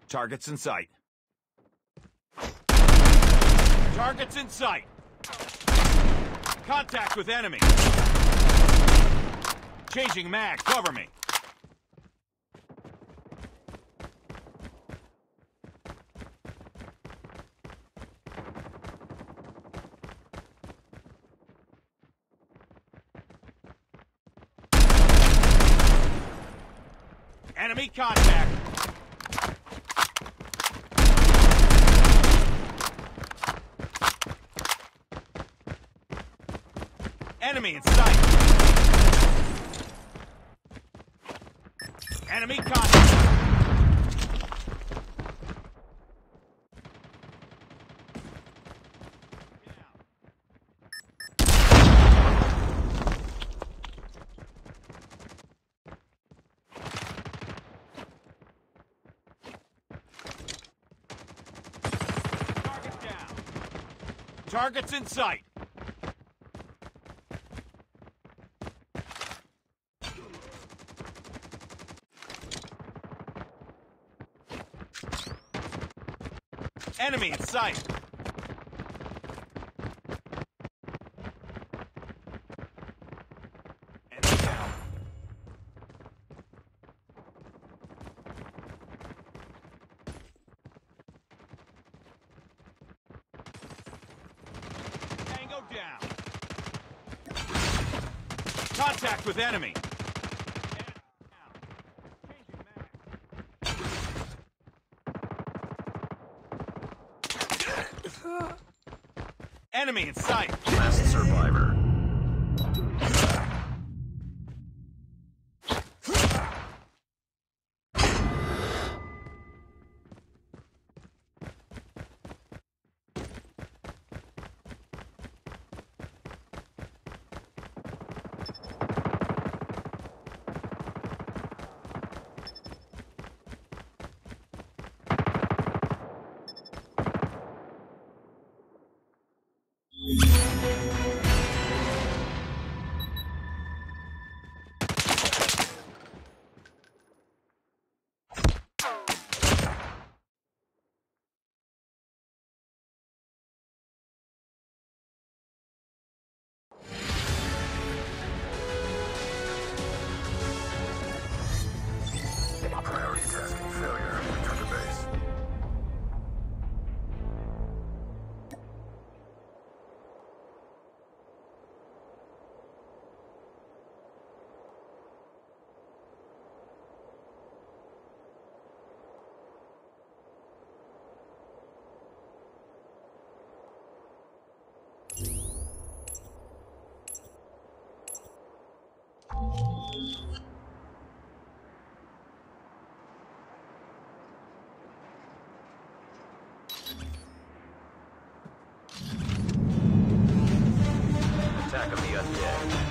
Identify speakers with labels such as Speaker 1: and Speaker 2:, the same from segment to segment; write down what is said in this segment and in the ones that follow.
Speaker 1: Targets in sight. Targets in sight. Contact with enemy. Changing mag. Cover me. Enemy contact. Enemy in sight. Enemy contact. Target down. Targets in sight. Enemy in sight. Enemy down. Tango down. Contact with enemy. Enemy in sight.
Speaker 2: Last survivor. Priority tasking failure. Return to base. Attack of the undead.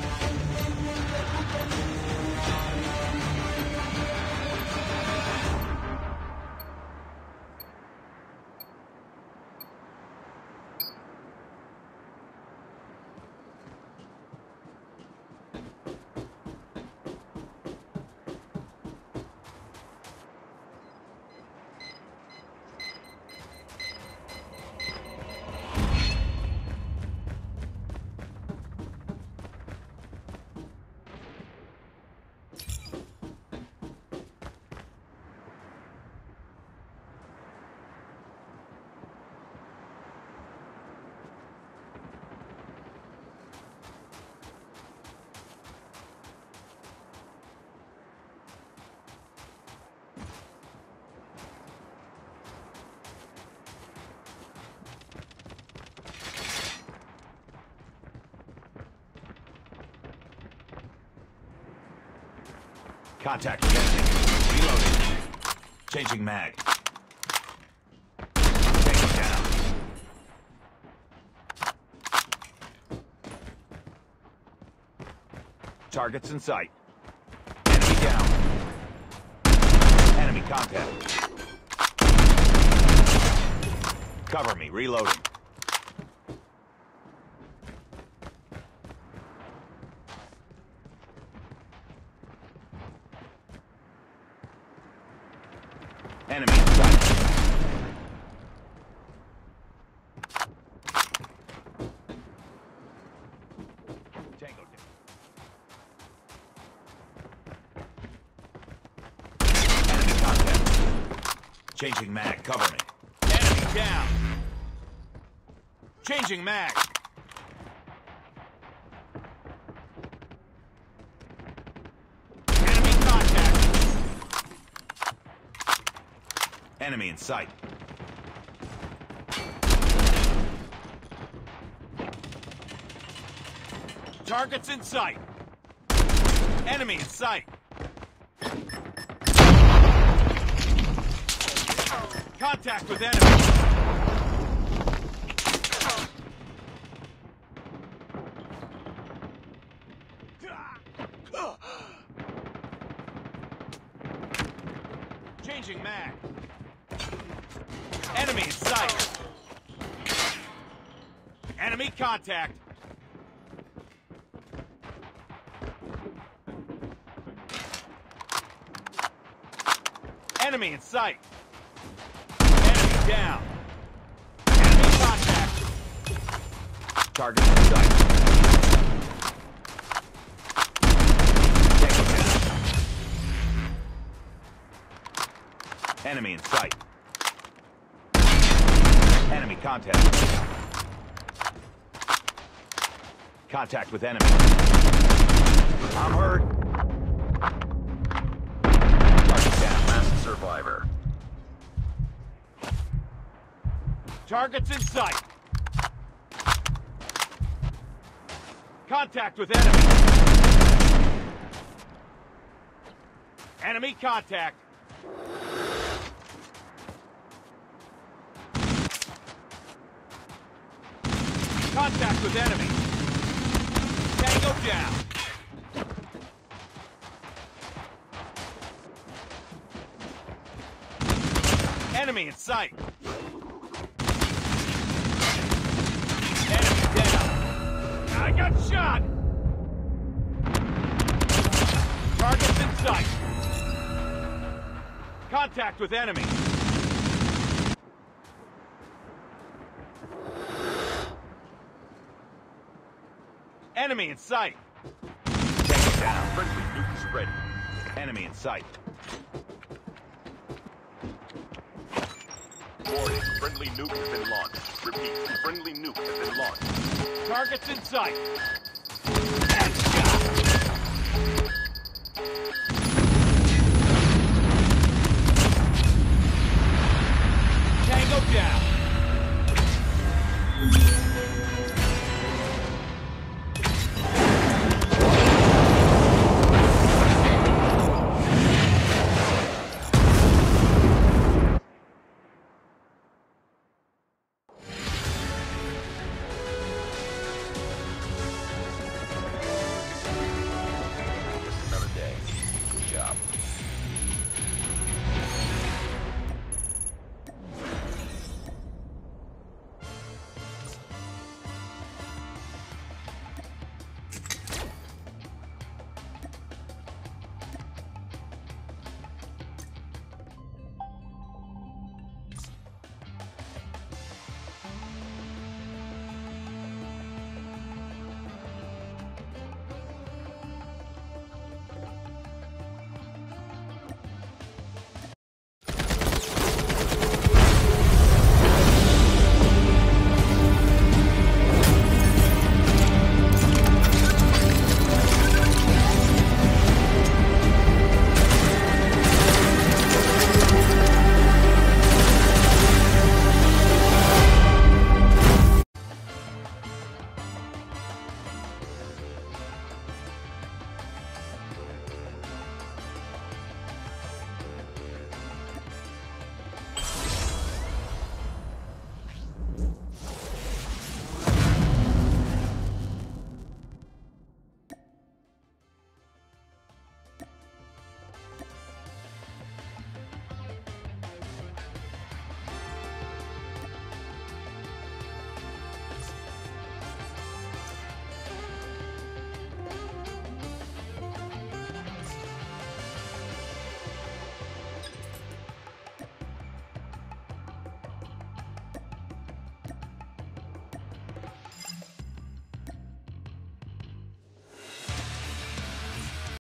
Speaker 1: Contact with enemy. Reloading. Changing mag. Tango down. Targets in sight. Enemy down. Enemy contact. Cover me. Reloading. Enemy in sight. Tango down. Enemy contact. Changing mag. Cover me. Enemy down. Changing mag. Enemy contact. Enemy in sight. Targets in sight. Enemy in sight. Contact with enemy. Changing mag. Enemy in sight. Enemy contact. Enemy in sight. Enemy down. Enemy contact. Target in sight. Tango down. Enemy in sight. Enemy contact. Contact with enemy. I'm hurt. Target down.
Speaker 2: Last survivor.
Speaker 1: Targets in sight. Contact with enemy. Enemy contact. Contact with enemy. Tango down. Enemy in sight. Enemy down. I got shot. Targets in sight. Contact with enemy. Enemy in sight. Take it down.
Speaker 2: Friendly nuke is ready.
Speaker 1: Enemy in sight.
Speaker 2: Warning, friendly nuke has been launched. Repeat, friendly nuke has been launched.
Speaker 1: Targets in sight.